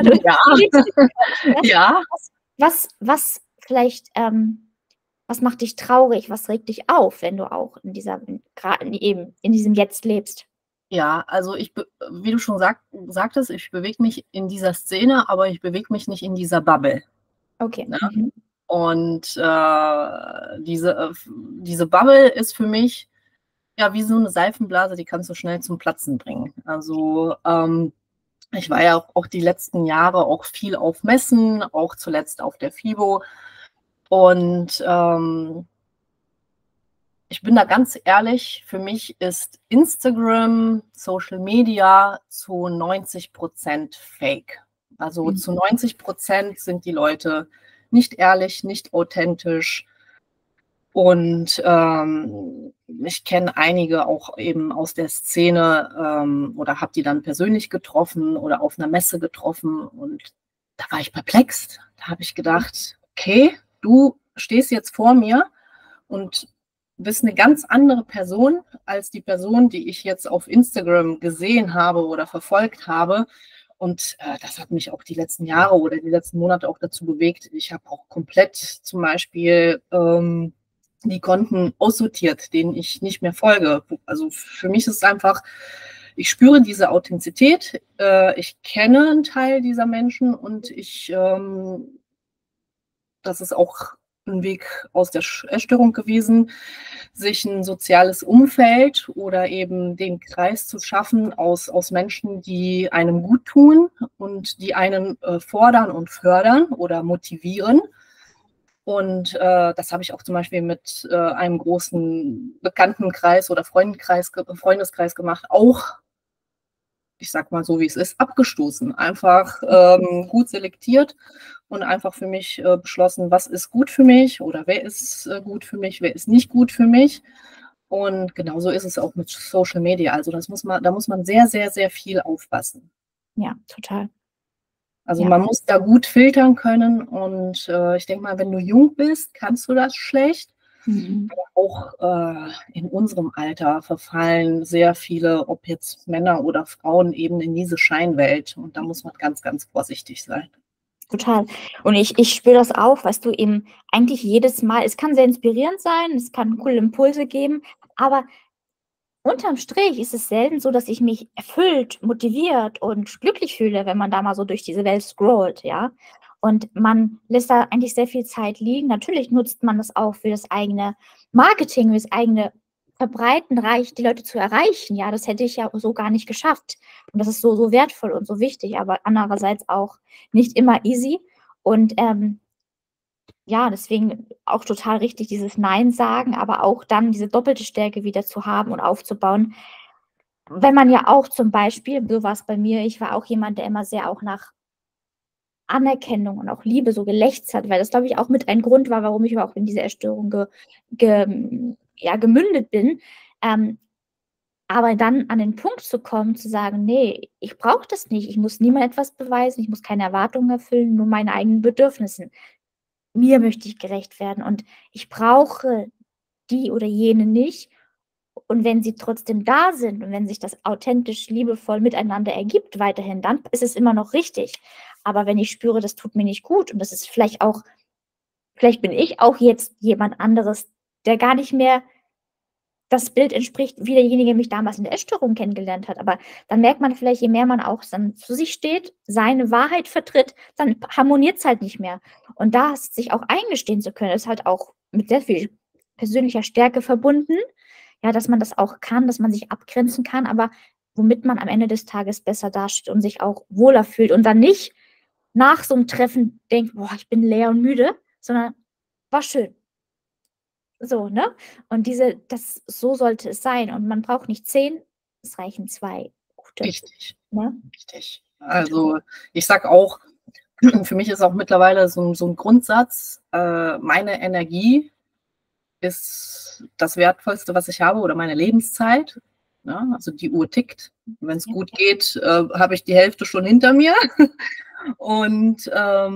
B: Ja.
A: was vielleicht, was macht dich traurig, was regt dich auf, wenn du auch gerade eben in diesem Jetzt lebst?
B: Ja, also wie du schon sagtest, ich bewege mich in dieser Szene, aber ich bewege mich nicht in dieser Bubble.
A: Okay.
B: Ne? Und diese Bubble ist für mich ja wie so eine Seifenblase, die kannst du schnell zum Platzen bringen. Also ich war ja auch die letzten Jahre auch viel auf Messen, auch zuletzt auf der FIBO. Und ich bin da ganz ehrlich, für mich ist Instagram, Social Media zu 90% Fake. Also zu 90% sind die Leute nicht ehrlich, nicht authentisch. Und ich kenne einige auch eben aus der Szene oder habe die dann persönlich getroffen oder auf einer Messe getroffen. Und da war ich perplex. Da habe ich gedacht, okay, du stehst jetzt vor mir und bist eine ganz andere Person als die Person, die ich jetzt auf Instagram gesehen habe oder verfolgt habe. Und das hat mich auch die letzten Jahre oder die letzten Monate auch dazu bewegt. Ich habe auch komplett zum Beispiel die Konten aussortiert, denen ich nicht mehr folge. Also für mich ist es einfach, ich spüre diese Authentizität. Ich kenne einen Teil dieser Menschen und das ist auch ein Weg aus der Essstörung gewesen, sich ein soziales Umfeld oder eben den Kreis zu schaffen aus Menschen, die einem gut tun und die einen fordern und fördern oder motivieren. Und das habe ich auch zum Beispiel mit einem großen Bekanntenkreis oder Freundeskreis gemacht, auch, ich sag mal so wie es ist, abgestoßen. Einfach gut selektiert und einfach für mich beschlossen, was ist gut für mich oder wer ist gut für mich, wer ist nicht gut für mich. Und genauso ist es auch mit Social Media. Also da muss man sehr, sehr, sehr viel aufpassen.
A: Ja, total.
B: Also
A: Ja.
B: man muss da gut filtern können und ich denke mal, wenn du jung bist, kannst du das schlecht.
A: Mhm.
B: Auch in unserem Alter verfallen sehr viele, ob jetzt Männer oder Frauen, eben in diese Scheinwelt. Und da muss man ganz, ganz vorsichtig sein.
A: Total. Und ich spüre das auch, weißt du, eben eigentlich jedes Mal, es kann sehr inspirierend sein, es kann coole Impulse geben, aber unterm Strich ist es selten so, dass ich mich erfüllt, motiviert und glücklich fühle, wenn man da mal so durch diese Welt scrollt, ja. Und man lässt da eigentlich sehr viel Zeit liegen. Natürlich nutzt man das auch für das eigene Marketing, für das eigene Verbreiten, die Leute zu erreichen. Ja, das hätte ich ja so gar nicht geschafft. Und das ist so, so wertvoll und so wichtig, aber andererseits auch nicht immer easy. Und ja, deswegen auch total richtig, dieses Nein sagen, aber auch dann diese doppelte Stärke wieder zu haben und aufzubauen. Wenn man ja auch zum Beispiel, so war es bei mir, ich war auch jemand, der immer sehr auch nach Anerkennung und auch Liebe so gelächzt hat, weil das, glaube ich, auch mit ein Grund war, warum ich auch in diese Essstörung ja, gemündet bin. Aber dann an den Punkt zu kommen, zu sagen, nee, ich brauche das nicht, ich muss niemandem etwas beweisen, ich muss keine Erwartungen erfüllen, nur meine eigenen Bedürfnisse. Mir möchte ich gerecht werden und ich brauche die oder jene nicht. Und wenn sie trotzdem da sind und wenn sich das authentisch, liebevoll miteinander ergibt weiterhin, dann ist es immer noch richtig. Aber wenn ich spüre, das tut mir nicht gut und das ist vielleicht auch, vielleicht bin ich auch jetzt jemand anderes, der gar nicht mehr das Bild entspricht, wie derjenige der mich damals in der Essstörung kennengelernt hat. Aber dann merkt man vielleicht, je mehr man auch dann zu sich steht, seine Wahrheit vertritt, dann harmoniert es halt nicht mehr. Und da sich auch eingestehen zu können, ist halt auch mit sehr viel persönlicher Stärke verbunden. Ja, dass man das auch kann, dass man sich abgrenzen kann, aber womit man am Ende des Tages besser dasteht und sich auch wohler fühlt und dann nicht nach so einem Treffen denkt, boah, ich bin leer und müde, sondern war schön. So, ne? Und so sollte es sein. Und man braucht nicht 10, es reichen 2 gute,
B: Richtig,
A: ne?
B: richtig. Also ich sage auch, für mich ist auch mittlerweile so ein Grundsatz, meine Energie ist das Wertvollste, was ich habe, oder meine Lebenszeit. Ja, also die Uhr tickt. Wenn es
A: Ja.
B: gut geht, habe ich die Hälfte schon hinter mir. Und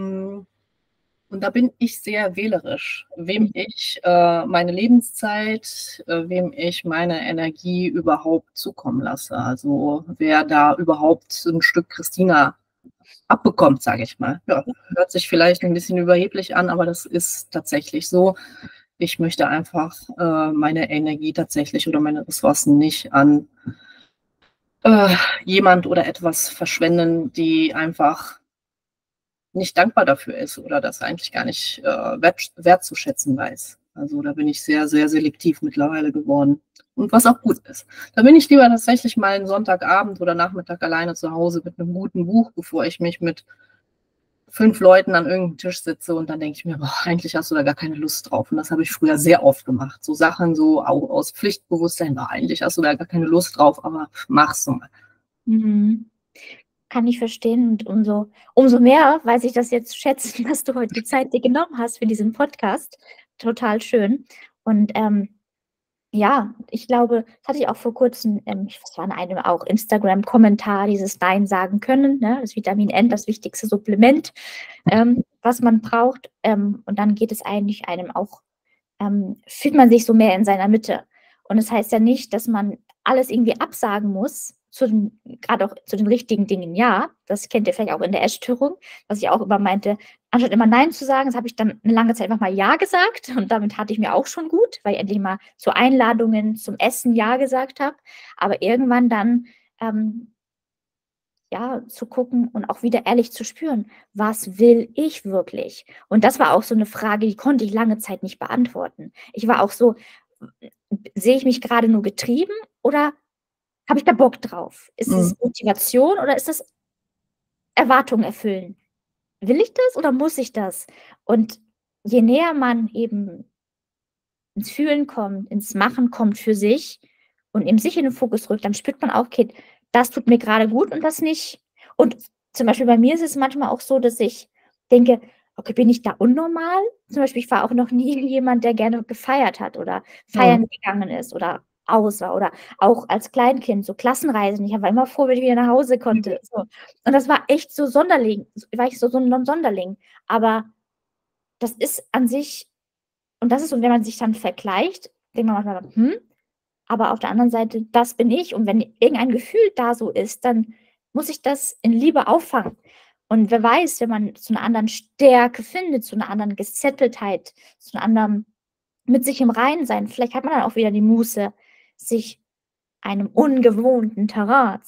B: da bin ich sehr wählerisch, wem ich meine Lebenszeit, wem ich meine Energie überhaupt zukommen lasse. Also wer da überhaupt ein Stück Christina abbekommt, sage ich mal. Ja, hört sich vielleicht ein bisschen überheblich an, aber das ist tatsächlich so. Ich möchte einfach meine Energie tatsächlich oder meine Ressourcen nicht an jemand oder etwas verschwenden, die einfach nicht dankbar dafür ist oder das eigentlich gar nicht wertzuschätzen weiß. Also da bin ich sehr, sehr selektiv mittlerweile geworden. Und was auch gut ist. Da bin ich lieber tatsächlich mal einen Sonntagabend oder Nachmittag alleine zu Hause mit einem guten Buch, bevor ich mich mit 5 Leuten an irgendeinem Tisch sitze und dann denke ich mir, boah, eigentlich hast du da gar keine Lust drauf. Und das habe ich früher sehr oft gemacht. So Sachen so auch aus Pflichtbewusstsein, boah, eigentlich hast du da gar keine Lust drauf, aber mach's mal.
A: Mhm. Kann ich verstehen. Und umso mehr weiß ich das jetzt zu schätzen, dass du heute die Zeit dir genommen hast für diesen Podcast. Total schön. Und ja, ich glaube, das hatte ich auch vor Kurzem, das war in einem auch Instagram-Kommentar, dieses Nein sagen können, ne? Das Vitamin N, das wichtigste Supplement, was man braucht. Und dann geht es eigentlich einem auch, fühlt man sich so mehr in seiner Mitte. Und das heißt ja nicht, dass man alles irgendwie absagen muss, gerade auch zu den richtigen Dingen, ja. Das kennt ihr vielleicht auch in der Essstörung, was ich auch immer meinte, anstatt immer Nein zu sagen, das habe ich dann eine lange Zeit einfach mal Ja gesagt und damit hatte ich mir auch schon gut, weil ich endlich mal zu Einladungen zum Essen Ja gesagt habe. Aber irgendwann dann ja, zu gucken und auch wieder ehrlich zu spüren, was will ich wirklich? Und das war auch so eine Frage, die konnte ich lange Zeit nicht beantworten. Ich war auch so, sehe ich mich gerade nur getrieben oder habe ich da Bock drauf? Ist
B: Mhm.
A: es Motivation oder ist das Erwartungen erfüllen? Will ich das oder muss ich das? Und je näher man eben ins Fühlen kommt, ins Machen kommt für sich und eben sich in den Fokus rückt, dann spürt man auch, okay, das tut mir gerade gut und das nicht. Und zum Beispiel bei mir ist es manchmal auch so, dass ich denke, okay, bin ich da unnormal? Zum Beispiel, ich war auch noch nie jemand, der gerne gefeiert hat oder
B: Mhm.
A: feiern gegangen ist oder aus war oder auch als Kleinkind so Klassenreisen. Ich war immer froh, wenn ich wieder nach Hause konnte. So. Und das war echt so Sonderling, war ich so ein Sonderling. Aber das ist an sich Und das ist so, wenn man sich dann vergleicht, denkt man manchmal: aber auf der anderen Seite, das bin ich. Und wenn irgendein Gefühl da so ist, dann muss ich das in Liebe auffangen. Und wer weiß, wenn man zu einer anderen Stärke findet, zu einer anderen Gesetteltheit, zu einem anderen mit sich im Reinen sein, vielleicht hat man dann auch wieder die Muße, sich einem ungewohnten Terrain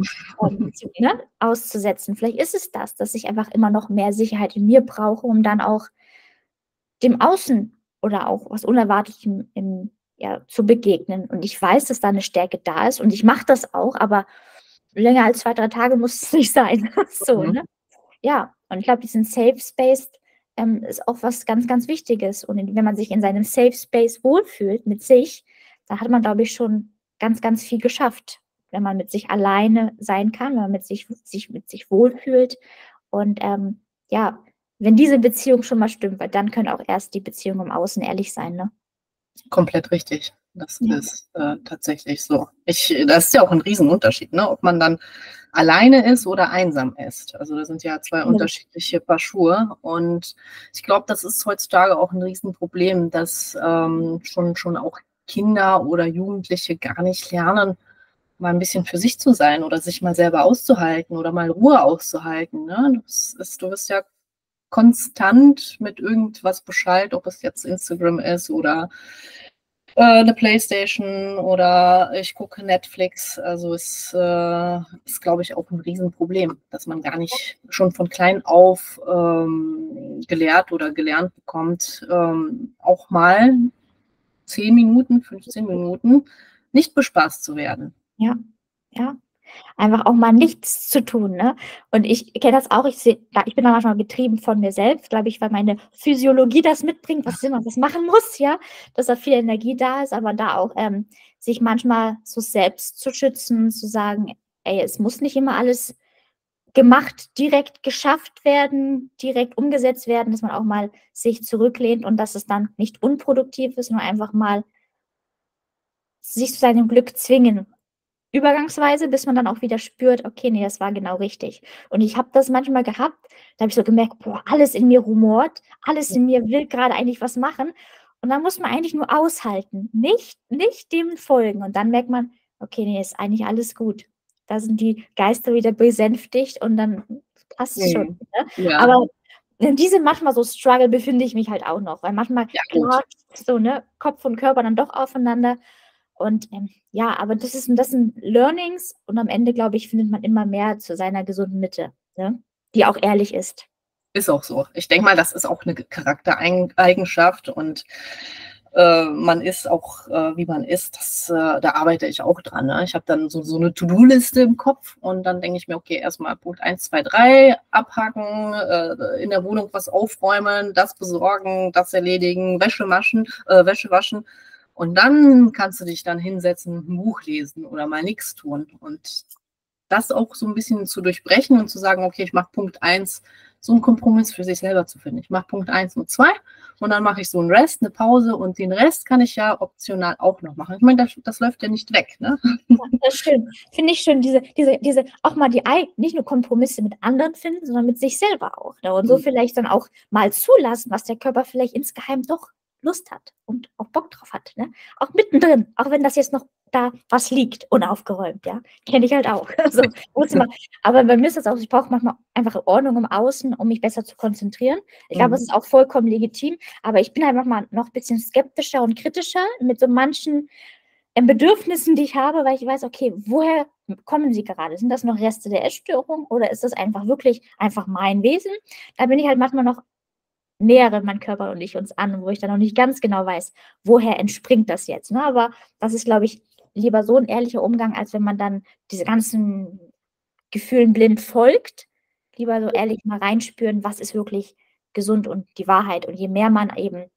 A: ne, auszusetzen. Vielleicht ist es das, dass ich einfach immer noch mehr Sicherheit in mir brauche, um dann auch dem Außen oder auch was Unerwartetem zu begegnen. Und ich weiß, dass da eine Stärke da ist und ich mache das auch, aber länger als 2, 3 Tage muss es nicht sein. So,
B: Mhm.
A: ne? Ja, und ich glaube, diesen Safe Space ist auch was ganz, ganz Wichtiges. Und wenn man sich in seinem Safe Space wohlfühlt mit sich, dann hat man, glaube ich, schon ganz, ganz viel geschafft, wenn man mit sich alleine sein kann, wenn man mit sich wohlfühlt. Und ja, wenn diese Beziehung schon mal stimmt, weil dann können auch erst die Beziehungen im Außen ehrlich sein, ne?
B: Komplett richtig. Das
A: Ja.
B: ist tatsächlich so. Das ist ja auch ein Riesenunterschied, ne? Ob man dann alleine ist oder einsam ist. Also das sind ja zwei unterschiedliche Paar Schuhe. Und ich glaube, das ist heutzutage auch ein Riesenproblem, dass schon auch Kinder oder Jugendliche gar nicht lernen, mal ein bisschen für sich zu sein oder sich mal selber auszuhalten oder mal Ruhe auszuhalten. Ne? Du wirst ja konstant mit irgendwas Bescheid, ob es jetzt Instagram ist oder eine Playstation oder ich gucke Netflix. Also es ist, glaube ich, auch ein Riesenproblem, dass man gar nicht schon von klein auf gelehrt oder gelernt bekommt, auch mal 10 Minuten, 15 Minuten nicht bespaßt zu werden.
A: Ja, ja. Einfach auch mal nichts zu tun, ne? Und ich kenne das auch, ich bin da manchmal getrieben von mir selbst, glaube ich, weil meine Physiologie das mitbringt, was immer was machen muss, ja, dass da viel Energie da ist, aber da auch sich manchmal so selbst zu schützen, zu sagen, ey, es muss nicht immer alles gemacht, direkt geschafft werden, direkt umgesetzt werden, dass man auch mal sich zurücklehnt und dass es dann nicht unproduktiv ist, nur einfach mal sich zu seinem Glück zwingen. Übergangsweise, bis man dann auch wieder spürt, okay, nee, das war genau richtig. Und ich habe das manchmal gehabt, da habe ich so gemerkt, boah, alles in mir rumort, alles in mir will gerade eigentlich was machen. Und dann muss man eigentlich nur aushalten, nicht dem folgen. Und dann merkt man, okay, nee, ist eigentlich alles gut. Da sind die Geister wieder besänftigt und dann passt es schon. Ne?
B: Ja,
A: Aber in diesem manchmal so Struggle befinde ich mich halt auch noch, weil manchmal
B: ja, gut.
A: klatscht so, ne, Kopf und Körper dann doch aufeinander. Und ja, aber das sind Learnings und am Ende, glaube ich, findet man immer mehr zu seiner gesunden Mitte, ne? Die auch ehrlich ist.
B: Ist auch so. Ich denke mal, das ist auch eine Charaktereigenschaft und man ist auch, wie man ist. Da arbeite ich auch dran. Ne? Ich habe dann so eine To-Do-Liste im Kopf und dann denke ich mir, okay, erstmal Punkt 1, 2, 3 abhaken, in der Wohnung was aufräumen, das besorgen, das erledigen, Wäsche waschen. Und dann kannst du dich dann hinsetzen, ein Buch lesen oder mal nichts tun. Und das auch so ein bisschen zu durchbrechen und zu sagen, okay, ich mache Punkt 1, so einen Kompromiss für sich selber zu finden. Ich mache Punkt 1 und 2 und dann mache ich so einen Rest, eine Pause und den Rest kann ich ja optional auch noch machen. Ich meine, das läuft ja nicht weg, ne?
A: Ja, das ist schön. Finde ich schön, diese auch mal nicht nur Kompromisse mit anderen finden, sondern mit sich selber auch. Ne? Und so vielleicht dann auch mal zulassen, was der Körper vielleicht insgeheim doch Lust hat und auch Bock drauf hat. Ne? Auch mittendrin, auch wenn das jetzt noch da was liegt, unaufgeräumt, ja. Kenne ich halt auch. Also, aber bei mir ist das auch, ich brauche manchmal einfach Ordnung im Außen, um mich besser zu konzentrieren. Ich glaube, es ist auch vollkommen legitim, aber ich bin halt manchmal noch ein bisschen skeptischer und kritischer mit so manchen Bedürfnissen, die ich habe, weil ich weiß, okay, woher kommen sie gerade? Sind das noch Reste der Essstörung oder ist das einfach mein Wesen? Da bin ich halt manchmal noch nähere mein Körper und ich uns an, wo ich dann noch nicht ganz genau weiß, woher entspringt das jetzt. Ne? Aber das ist, glaube ich, lieber so ein ehrlicher Umgang, als wenn man dann diese ganzen Gefühlen blind folgt. Lieber so ehrlich mal reinspüren, was ist wirklich gesund und die Wahrheit. Und je mehr man eben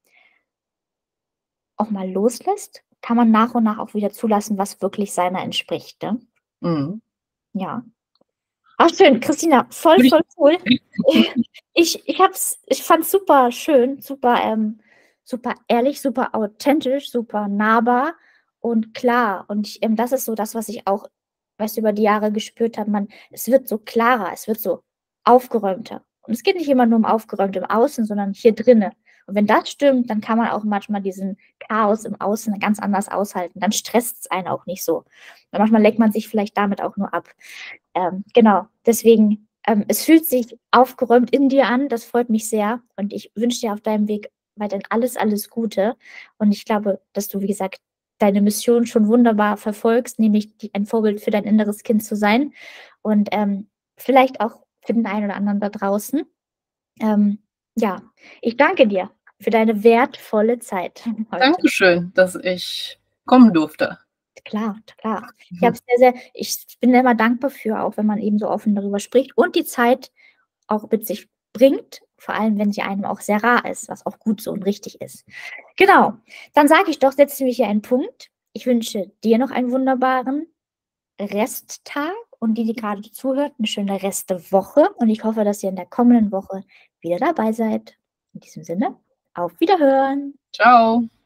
A: auch mal loslässt, kann man nach und nach auch wieder zulassen, was wirklich seiner entspricht. Ne?
B: Mhm.
A: Ja. Ach, schön, Christina, voll cool. Ich fand es super schön, super ehrlich, super authentisch, super nahbar und klar. Und das ist so das, was ich auch, weißt du, über die Jahre gespürt habe. Es wird so klarer, es wird so aufgeräumter. Und es geht nicht immer nur um aufgeräumt im Außen, sondern hier drinnen. Und wenn das stimmt, dann kann man auch manchmal diesen Chaos im Außen ganz anders aushalten. Dann stresst es einen auch nicht so. Und manchmal lenkt man sich vielleicht damit auch nur ab. Genau, deswegen, es fühlt sich aufgeräumt in dir an. Das freut mich sehr. Und ich wünsche dir auf deinem Weg weiterhin alles, alles Gute. Und ich glaube, dass du, wie gesagt, deine Mission schon wunderbar verfolgst, nämlich ein Vorbild für dein inneres Kind zu sein. Und vielleicht auch für den einen oder anderen da draußen. Ja, ich danke dir für deine wertvolle Zeit heute.
B: Dankeschön, dass ich kommen durfte.
A: Klar, klar. Ich bin immer dankbar für, auch wenn man eben so offen darüber spricht und die Zeit auch mit sich bringt, vor allem wenn sie einem auch sehr rar ist, was auch gut so und richtig ist. Genau, dann sage ich doch, setzen wir hier einen Punkt. Ich wünsche dir noch einen wunderbaren Resttag und die gerade zuhört, eine schöne Restwoche und ich hoffe, dass ihr in der kommenden Woche wieder dabei seid. In diesem Sinne, auf Wiederhören.
B: Ciao.